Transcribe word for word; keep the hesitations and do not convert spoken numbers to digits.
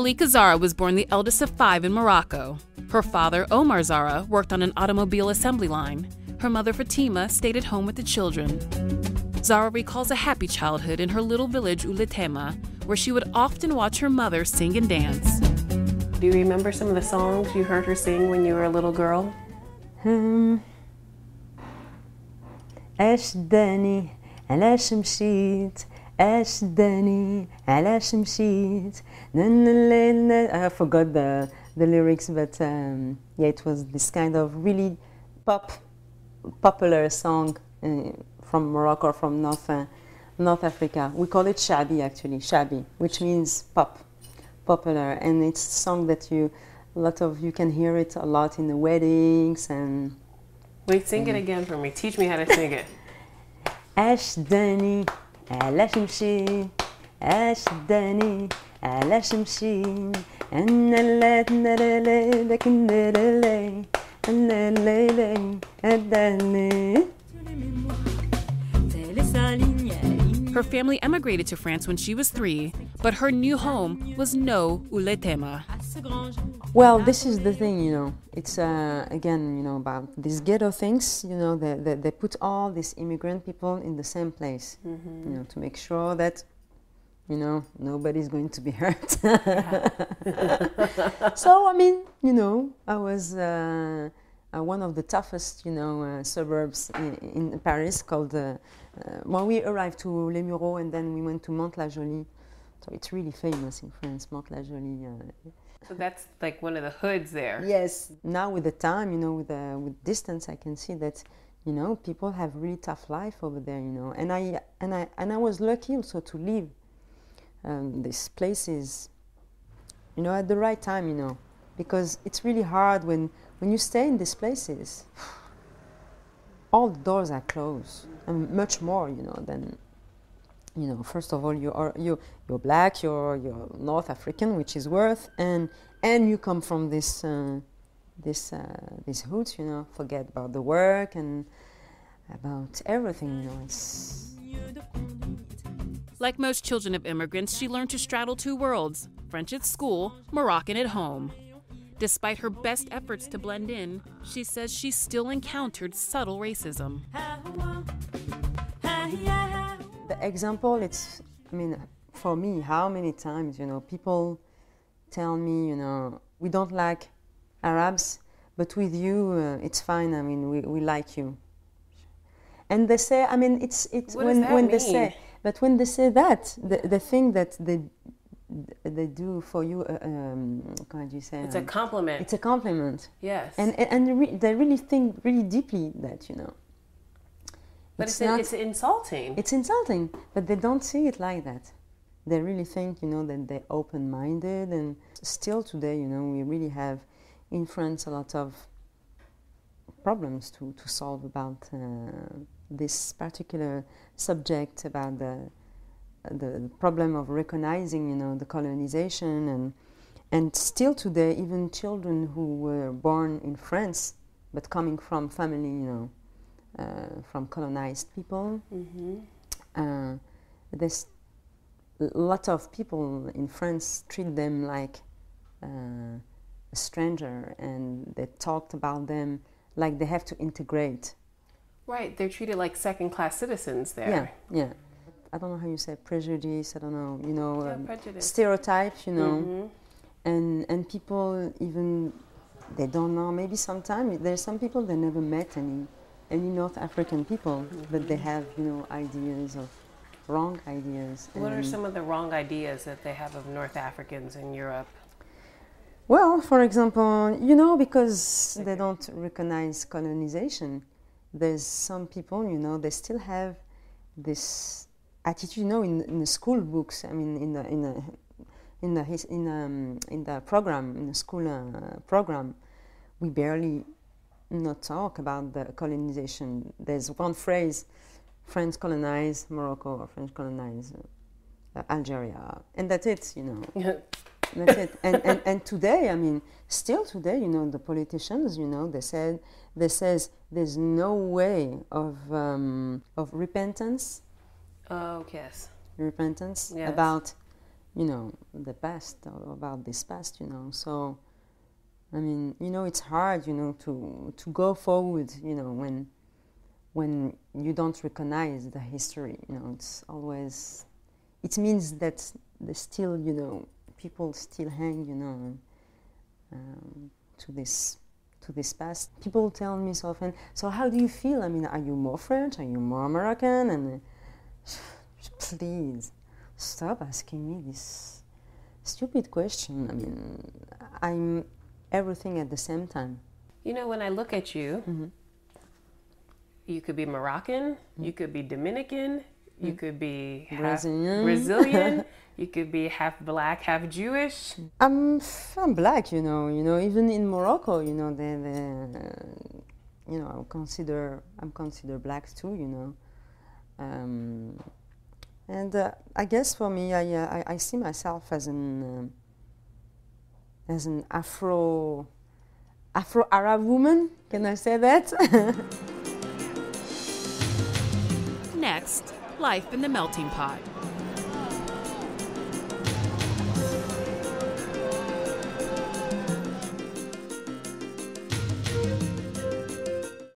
Malika Zahra was born the eldest of five in Morocco. Her father, Omar Zahra, worked on an automobile assembly line. Her mother, Fatima, stayed at home with the children. Zahra recalls a happy childhood in her little village, Ouletema, where she would often watch her mother sing and dance. Do you remember some of the songs you heard her sing when you were a little girl? Hmm. أشداني علاش مشيت أشداني علاش مشيت. I forgot the, the lyrics, but um, yeah, it was this kind of really pop, popular song uh, from Morocco, from North, uh, North Africa. We call it shabi, actually, shabi, which means pop, popular, and it's a song that you, a lot of you can hear it a lot in the weddings and. Wait, sing it again for me. Teach me how to sing it. أشداني علاش مشيت أشداني علاش مشيت أنا لا لا لكن لا لا لا لا لا. Her family emigrated to France when she was three, but her new home was no Ouletema. Well, this is the thing, you know. It's, uh, again, you know, about these ghetto things, you know, they, they, they put all these immigrant people in the same place, mm-hmm. you know, to make sure that, you know, nobody's going to be hurt. So, I mean, you know, I was uh, uh, one of the toughest, you know, uh, suburbs in, in Paris called, uh, uh, well, we arrived to Les Mureaux and then we went to Mantes-la-Jolie. So it's really famous in France, Mantes-la-Jolie. Uh, So that's like one of the hoods there. Yes. Now with the time, you know, with the with distance, I can see that, you know, people have really tough life over there, you know. And I and I and I was lucky also to live um, these places, you know, at the right time, you know, because it's really hard when when you stay in these places. All the doors are closed, and much more, you know, than. You know, first of all, you are you you're black, you're you're North African, which is worth, and and you come from this uh, this uh, this hoods, you know. Forget about the work and about everything, you know. It's like most children of immigrants, she learned to straddle two worlds: French at school, Moroccan at home. Despite her best efforts to blend in, she says she still encountered subtle racism. The example, it's, I mean, for me, how many times, you know, people tell me, you know, we don't like Arabs, but with you, uh, it's fine, I mean, we, we like you. And they say, I mean, it's, it's what when, does that when mean? they say, but when they say that, the, the thing that they, they do for you, uh, um, how do you say? It's um, a compliment. It's a compliment. Yes. And, and, and they, re- they really think really deeply that, you know. But it's, it's, not, it's insulting. It's insulting, but they don't see it like that. They really think, you know, that they're open-minded, and still today, you know, we really have in France a lot of problems to, to solve about uh, this particular subject, about the, the problem of recognizing, you know, the colonization, and and still today, even children who were born in France, but coming from family, you know, Uh, from colonized people. Mm-hmm. Uh, there's a lot of people in France treat them like uh, a stranger, and they talked about them like they have to integrate. Right, they're treated like second-class citizens there. Yeah, yeah. I don't know how you say prejudice. I don't know, you know, yeah, um, prejudice. stereotypes, you know, mm-hmm. and and people even they don't know. Maybe sometimes there's some people they never met any. Any North African people, mm-hmm. but they have, you know, ideas of wrong ideas. What are some of the wrong ideas that they have of North Africans in Europe? Well, for example, you know, because they don't recognize colonization, there's some people, you know, they still have this attitude, you know, in, in the school books. I mean, in the in the in the in um, in the program, in the school uh, program, we barely. Not talk about the colonization. There's one phrase, France colonized Morocco or French colonized uh, Algeria, and that's it, you know. That's it. And, and and today, I mean, still today, you know, the politicians, you know, they said, they says there's no way of um, of repentance. Oh yes. Repentance yes. about you know, the past, or about this past, you know. So, I mean, you know, it's hard, you know, to to go forward, you know, when when you don't recognize the history, you know. It's always, it means that there's still, you know, people still hang, you know, um, to this to this past. People tell me so often, so how do you feel? I mean, are you more French? Are you more American? And uh, please stop asking me this stupid question. I mean, I'm everything at the same time. You know, when I look at you, Mm-hmm. you could be Moroccan, mm-hmm. you could be Dominican, mm-hmm. you could be half Brazilian, Brazilian you could be half black, half Jewish. I'm I'm black, you know. You know, even in Morocco, you know, they, they you know, I consider I'm considered black too, you know. Um, and uh, I guess for me, I, uh, I I see myself as an um, as an Afro Afro Arab woman. Can I say that? Next, life in the melting pot.